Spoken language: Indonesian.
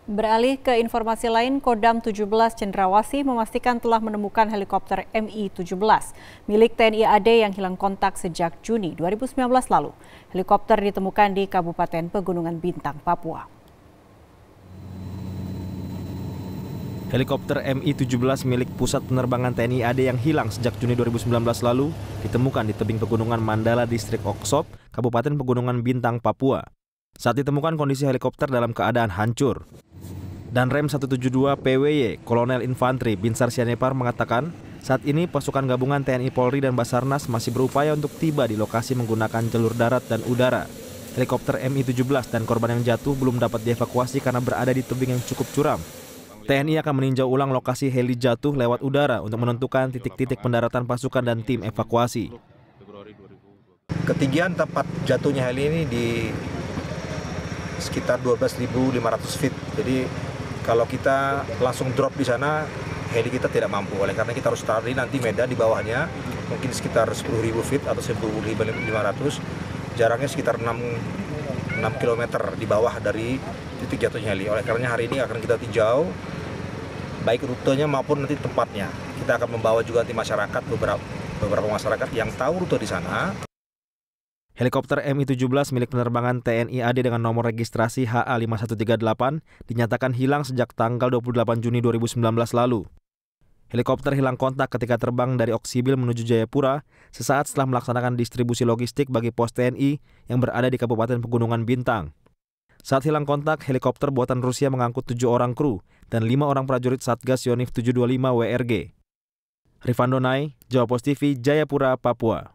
Beralih ke informasi lain, Kodam 17 Cendrawasih memastikan telah menemukan helikopter Mi-17 milik TNI AD yang hilang kontak sejak Juni 2019 lalu. Helikopter ditemukan di Kabupaten Pegunungan Bintang, Papua. Helikopter Mi-17 milik Pusat Penerbangan TNI AD yang hilang sejak Juni 2019 lalu ditemukan di tebing Pegunungan Mandala, Distrik Oksop, Kabupaten Pegunungan Bintang, Papua. Saat ditemukan kondisi helikopter dalam keadaan hancur. Danrem 172 PWY, Kolonel Infantri Binsar Sianipar mengatakan, saat ini pasukan gabungan TNI Polri dan Basarnas masih berupaya untuk tiba di lokasi menggunakan jalur darat dan udara. Helikopter Mi-17 dan korban yang jatuh belum dapat dievakuasi karena berada di tebing yang cukup curam. TNI akan meninjau ulang lokasi heli jatuh lewat udara untuk menentukan titik-titik pendaratan pasukan dan tim evakuasi. Ketinggian tempat jatuhnya heli ini di sekitar 12.500 feet. Jadi kalau kita langsung drop di sana, heli kita tidak mampu. Oleh karena kita harus tarik nanti medan di bawahnya, mungkin sekitar 10.000 feet atau 1.500. Jaraknya sekitar 6 km di bawah dari titik jatuhnya heli. Oleh karena hari ini akan kita tinjau, baik rutenya maupun nanti tempatnya. Kita akan membawa juga nanti masyarakat, beberapa masyarakat yang tahu rute di sana. Helikopter Mi-17 milik penerbangan TNI AD dengan nomor registrasi HA5138 dinyatakan hilang sejak tanggal 28 Juni 2019 lalu. Helikopter hilang kontak ketika terbang dari Oksibil menuju Jayapura sesaat setelah melaksanakan distribusi logistik bagi pos TNI yang berada di Kabupaten Pegunungan Bintang. Saat hilang kontak, helikopter buatan Rusia mengangkut 7 orang kru dan 5 orang prajurit Satgas Yonif 725 WRG. Rifan Donai, Jawa Post TV, Jayapura, Papua.